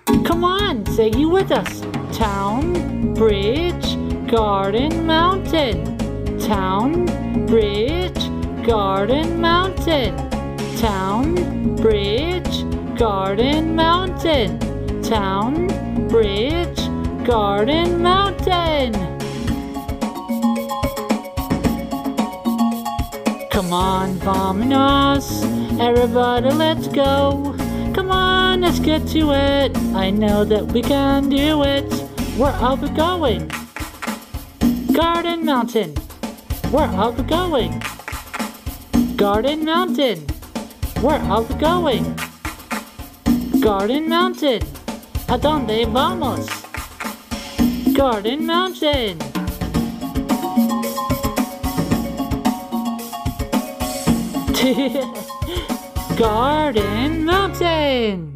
Come on, say you with us. Town, bridge, garden, mountain. Town, bridge, garden, mountain. Town, bridge, garden, mountain. Town, bridge, garden, mountain. Come on, vamonos, everybody let's go. Come on, let's get to it. I know that we can do it. Where are we going? Garden Mountain. Where are we going? Garden Mountain. Where are we going? Garden Mountain. ¿A dónde vamos? Garden Mountain. Garden Mountain.